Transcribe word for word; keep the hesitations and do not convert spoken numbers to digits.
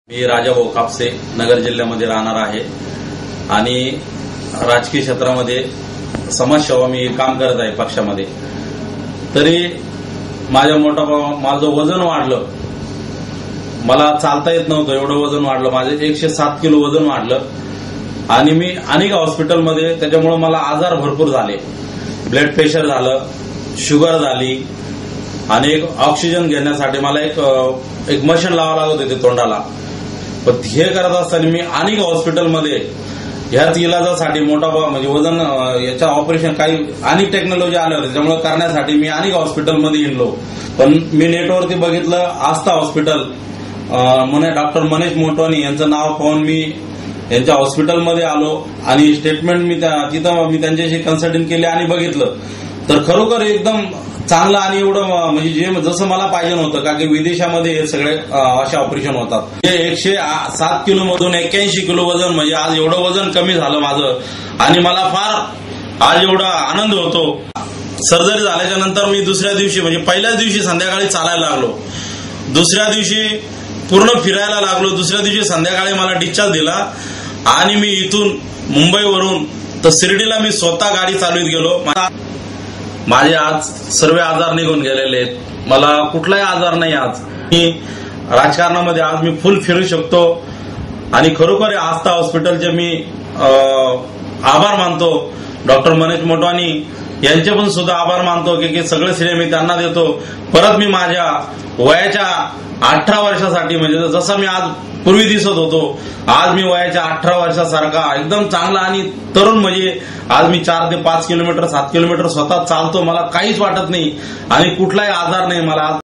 मी राजाभाऊ कापसे नगर जिल्ह्यामध्ये राहणार आहे आणि राजकीय क्षेत्रामध्ये समाजसेवा मी काम करत आहे पक्षामध्ये। तरी माझ्या मोठा माझं वजन वाढलं, मला चालता येत नव्हतं, एवढं वजन वाढलं, माझे एकशे सात किलो वजन वाढलं आणि मी अनेक हॉस्पिटलमध्ये त्याच्यामुळे मला आजार भरपूर झाले। ब्लड प्रेशर झालं, शुगर झाली आणि एक ऑक्सिजन घेण्यासाठी मला एक एक मशीन लावावं लागत होते तोंडाला। पण हे करत असताना मी अनेक हॉस्पिटलमध्ये ह्याच इलाजासाठी मोठा म्हणजे वजन याच्या ऑपरेशन काही अनेक टेक्नॉलॉजी आल्या होत्या, त्यामुळे करण्यासाठी मी अनेक हॉस्पिटलमध्ये हिंडलो। पण मी नेटवरती बघितलं आस्था हॉस्पिटल म्हणे डॉक्टर मनीष मोटवानी यांचं नाव पाहून मी यांच्या हॉस्पिटलमध्ये आलो आणि स्टेटमेंट मी तिथं मी त्यांच्याशी कन्सल्टिंग केली आणि बघितलं तर खरोखर एकदम चांगलं आणि एवढं म्हणजे जे जसं मला पाहिजे होतं, का की विदेशामध्ये हे सगळे असे ऑपरेशन होतात। हे एकशे सात किलो मधून एक्क्याऐंशी किलो वजन म्हणजे आज एवढं वजन कमी झालं माझं आणि मला फार आज एवढा आनंद होतो। सर्जरी झाल्याच्या नंतर मी दुसऱ्या दिवशी म्हणजे पहिल्याच दिवशी संध्याकाळी चालायला लागलो, दुसऱ्या दिवशी पूर्ण फिरायला लागलो, दुसऱ्या दिवशी संध्याकाळी मला डिस्चार्ज दिला आणि मी इथून मुंबईवरून तर शिर्डीला मी स्वतः गाडी चालवत गेलो। माझे आज सर्व आजार निघून गेलेले आहेत, मला कुठलाही आजार नाही। आज मी राजकारणामध्ये आज मी फुल फिरू शकतो आणि खरोखर आस्था हॉस्पिटलचे मी आभार मानतो। डॉक्टर मनीष मोटवानी यांचे पण सुद्धा आभार मानतो की सगळे श्रेय मी त्यांना देतो। परत मी माझ्या वयाच्या अठरा वर्षासाठी म्हणजे जसं मी आज पूर्वी दिसत होतो, आज मी वयाच्या अठरा वर्षासारखा एकदम चांगला आणि तरुण म्हणजे आज मी चार ते पाच किलोमीटर सात किलोमीटर स्वतः चालतो, मला काहीच वाटत नाही आणि कुठलाही आजार नाही मला।